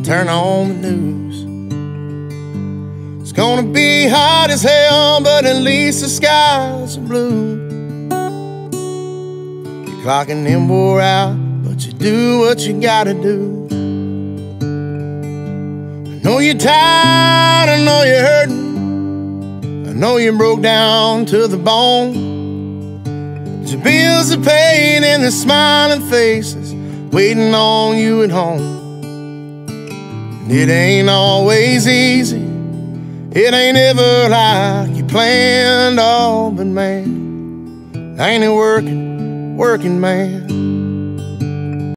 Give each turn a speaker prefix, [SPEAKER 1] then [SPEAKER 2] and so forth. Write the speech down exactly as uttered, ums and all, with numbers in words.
[SPEAKER 1] turn on the news. It's gonna be hot as hell, but at least the skies are blue. You're clocking in, wore out, but you do what you gotta do. I know you're tired, I know you're hurting, I know you broke down to the bone. But your bills are paid and the smiling faces waiting on you at home. And it ain't always easy, it ain't ever like you planned, oh, but man, ain't it working, working, man?